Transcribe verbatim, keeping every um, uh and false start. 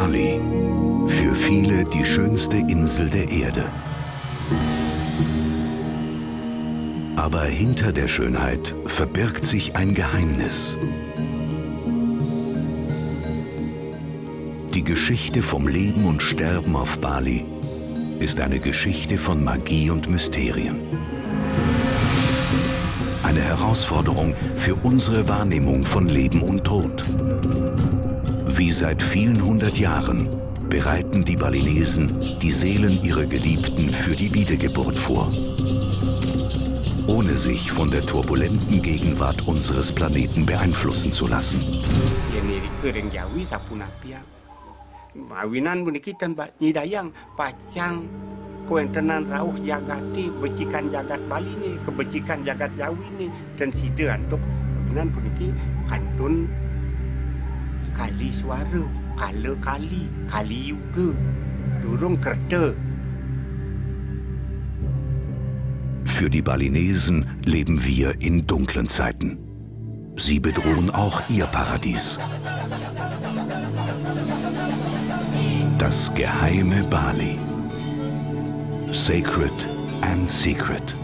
Bali, für viele die schönste Insel der Erde. Aber hinter der Schönheit verbirgt sich ein Geheimnis. Die Geschichte vom Leben und Sterben auf Bali ist eine Geschichte von Magie und Mysterien. Eine Herausforderung für unsere Wahrnehmung von Leben und Tod. Wie seit vielen hundert Jahren bereiten die Balinesen die Seelen ihrer Geliebten für die Wiedergeburt vor, ohne sich von der turbulenten Gegenwart unseres Planeten beeinflussen zu lassen. Mawinan bunikitan nyidayang pacang kuentenan rauh jagati becikan jagat Bali ni kebecikan jagat Jawi ni dan sidean tok mawinan buniki kantun kali suara kala kali kali yuga durung kerta. Für die Balinesen leben wir in dunklen Zeiten. Sie bedrohen auch ihr Paradies. Das geheime Bali. Sacred and secret.